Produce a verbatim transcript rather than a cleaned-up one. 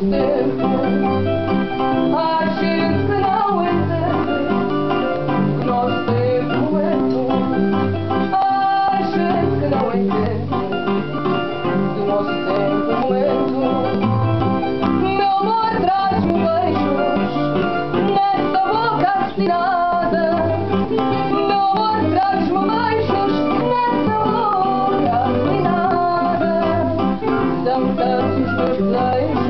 tempo. Há gente que não entende que nosso tempo é tu. Há gente que não entende que o nosso tempo é tu. Meu amor, traz-me beijos nessa boca assinada. Meu amor, traz-me beijos nessa boca assinada. São tantos os meus desejos.